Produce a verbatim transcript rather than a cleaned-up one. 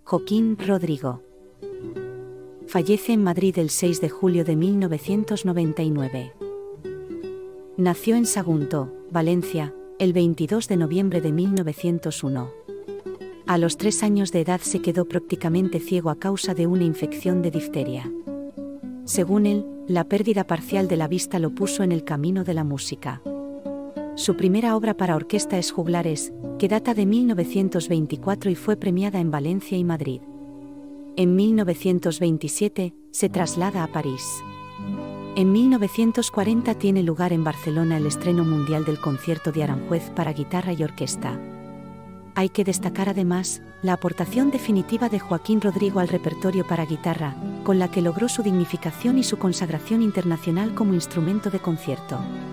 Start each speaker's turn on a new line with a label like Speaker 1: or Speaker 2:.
Speaker 1: Joaquín Rodrigo. Fallece en Madrid el seis de julio de mil novecientos noventa y nueve. Nació en Sagunto, Valencia, el veintidós de noviembre de mil novecientos uno. A los tres años de edad se quedó prácticamente ciego a causa de una infección de difteria. Según él, la pérdida parcial de la vista lo puso en el camino de la música. Su primera obra para orquesta es Juglares, que data de mil novecientos veinticuatro y fue premiada en Valencia y Madrid. En mil novecientos veintisiete, se traslada a París. En mil novecientos cuarenta tiene lugar en Barcelona el estreno mundial del concierto de Aranjuez para guitarra y orquesta. Hay que destacar además, la aportación definitiva de Joaquín Rodrigo al repertorio para guitarra, con la que logró su dignificación y su consagración internacional como instrumento de concierto.